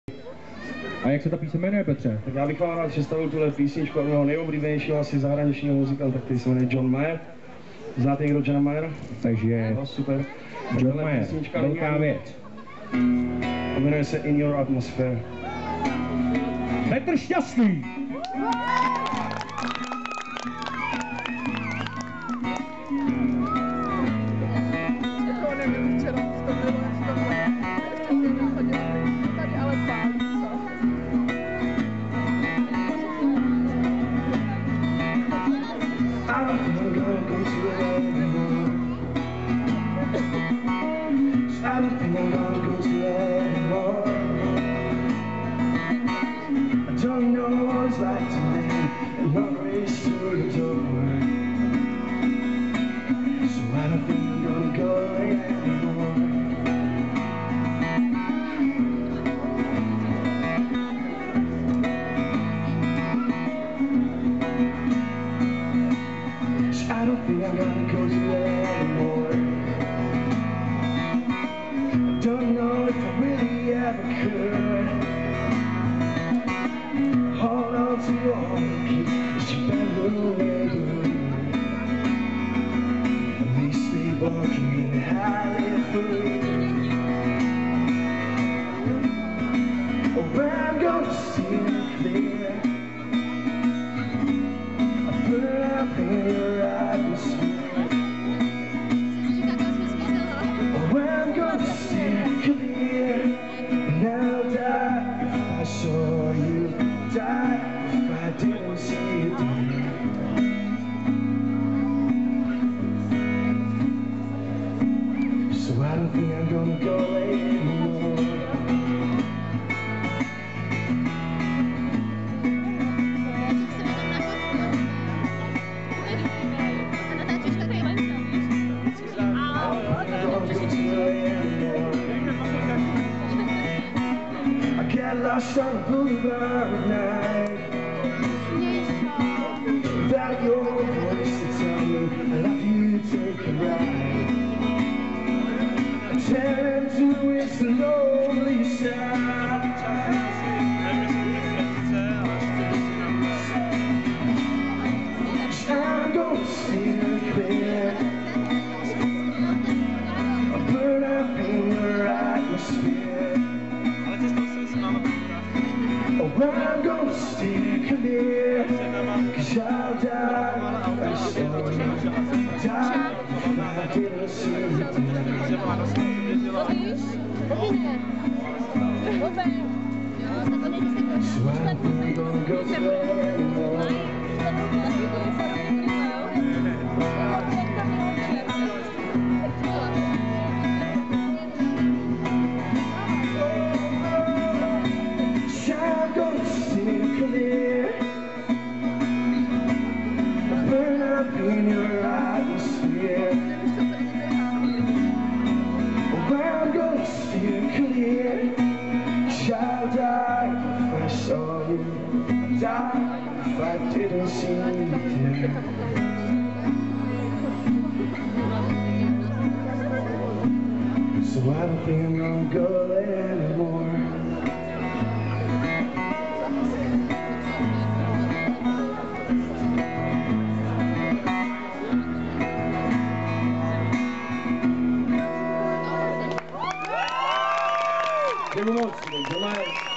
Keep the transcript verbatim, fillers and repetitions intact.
A jak se ta píseň jmenuje, Petře? Tak já bych vám rád představil tuhle písničku a mého nejoblíbenějšího asi zahraničního muzikanta, který se jmenuje John Mayer. Znáte někdo Johna Mayera? Takže no, super. John Mayer, velká věc. Jmenuje se In Your Atmosphere. Petr Šťastný! I don't think I'm gonna go to hell anymore. I don't know what it's like to live and not race through the door. So I don't think I'm gonna go anymore. So I don't think I'm gonna go to hell anymore. Don't know if I really ever could. Hold on to your heart, it's your bedroom neighborhood. At least sleepwalking in the alley food. Oh, I'm gonna see it clear. I put it up in your atmosphere. Oh, I'm gonna see it clear. And I'll die if I saw you die, if I didn't see you die. So I don't think I'm gonna go anymore. I get lost on the boulevard at night, without your voice to tell me I love you, take a ride. I turn to its lonely side. I'm gonna steer clear. I'll burn up in your atmosphere. Oh, I'm gonna stay clear, 'cause I'll die if I saw you die, if I didn't see you die. So I don't think I'm gonna go to bed anymore. I'm gonna stay clear. I'll burn up in your atmosphere. Oh, I'm gonna stay clear. 'Cause I'll die if I saw you die, if I didn't see you there. So I don't think I'm gonna go anymore. Give him one, John Mayer.